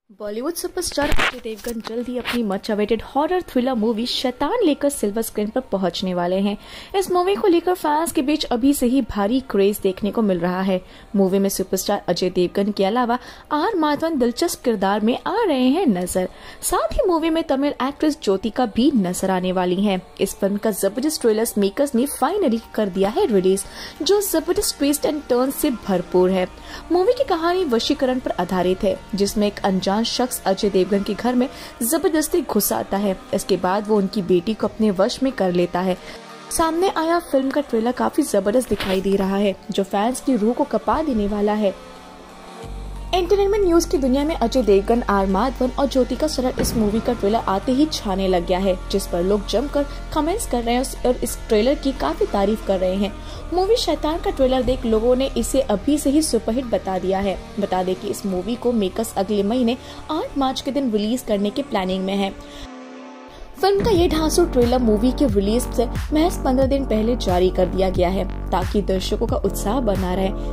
Bollywood superstar Ajay Devgan जल्द ही अपनी much awaited horror thriller movie Shaitaan लेकर सिल्वर स्क्रीन पर पहुंचने वाले हैं। इस मूवी को लेकर फैंस के बीच अभी से ही भारी क्रेज देखने को मिल रहा है। मूवी में सुपरस्टार अजय देवगन के अलावा आर माधवन दिलचस्प किरदार में आ रहे हैं नजर। साथ ही मूवी में तमिल एक्ट्रेस ज्योतिका भी नजर आने वाली है। इस फिल्म का जबरदस्त ट्रेलर मेकर्स ने फाइनली कर दिया है रिलीज, जो जबरदस्त ट्विस्ट एंड टर्न से भरपूर है। मूवी की कहानी वशीकरण पर आधारित है, जिसमें एक अनजान शख्स अजय देवगन के घर में जबरदस्ती घुस आता है। इसके बाद वो उनकी बेटी को अपने वश में कर लेता है। सामने आया फिल्म का ट्रेलर काफी जबरदस्त दिखाई दे रहा है, जो फैंस की रूह को कपा देने वाला है। एंटरटेनमेंट न्यूज की दुनिया में अजय देवगन, आर माधवन और ज्योतिका सरल इस मूवी का ट्रेलर आते ही छाने लग गया है, जिस पर लोग जमकर कमेंट्स कर रहे हैं और इस ट्रेलर की काफी तारीफ कर रहे हैं। मूवी शैतान का ट्रेलर देख लोगों ने इसे अभी से ही सुपरहिट बता दिया है। बता दें कि इस मूवी को मेकर्स अगले महीने 8 मार्च के दिन रिलीज करने की प्लानिंग में है। फिल्म का ये ढांसू ट्रेलर मूवी के रिलीज से महज 15 दिन पहले जारी कर दिया गया है, ताकि दर्शकों का उत्साह बना रहे।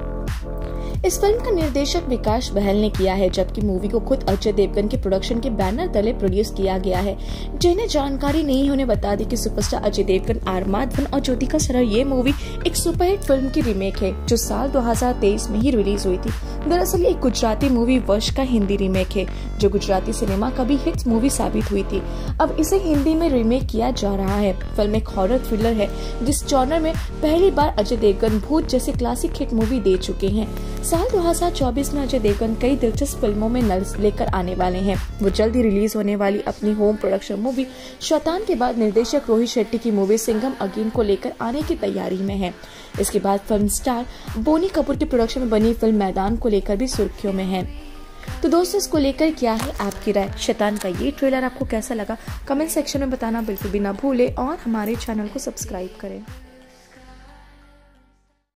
इस फिल्म का निर्देशक विकास बहल ने किया है, जबकि मूवी को खुद अजय देवगन के प्रोडक्शन के बैनर तले प्रोड्यूस किया गया है। जिन्हें जानकारी नहीं होने बता दी कि सुपरस्टार अजय देवगन, आर माधवन और ज्योतिका सरल ये मूवी एक सुपरहिट फिल्म की रीमेक है, जो साल 2023 में ही रिलीज हुई थी। दरअसल एक गुजराती मूवी वश का हिंदी रीमेक है, जो गुजराती सिनेमा का भी हिट मूवी साबित हुई थी। अब इसे हिंदी में रीमेक किया जा रहा है। फिल्म एक हॉरर थ्रिलर है, जिस जॉनर में पहली बार अजय देवगन भूत जैसे क्लासिक हिट मूवी दे चुके हैं। साल 2024 में अजय देवगन कई दिलचस्प फिल्मों में लेकर आने वाले हैं। वो जल्द ही रिलीज होने वाली अपनी होम प्रोडक्शन मूवी शैतान के बाद निर्देशक रोहित शेट्टी की मूवी सिंघम अगेन को लेकर आने की तैयारी में है। इसके बाद फिल्म स्टार बोनी कपूर के प्रोडक्शन में बनी फिल्म मैदान को लेकर भी सुर्खियों में है। तो दोस्तों, इसको लेकर क्या है आपकी राय? शैतान का ये ट्रेलर आपको कैसा लगा? कमेंट सेक्शन में बताना बिल्कुल भी ना भूले और हमारे चैनल को सब्सक्राइब करें।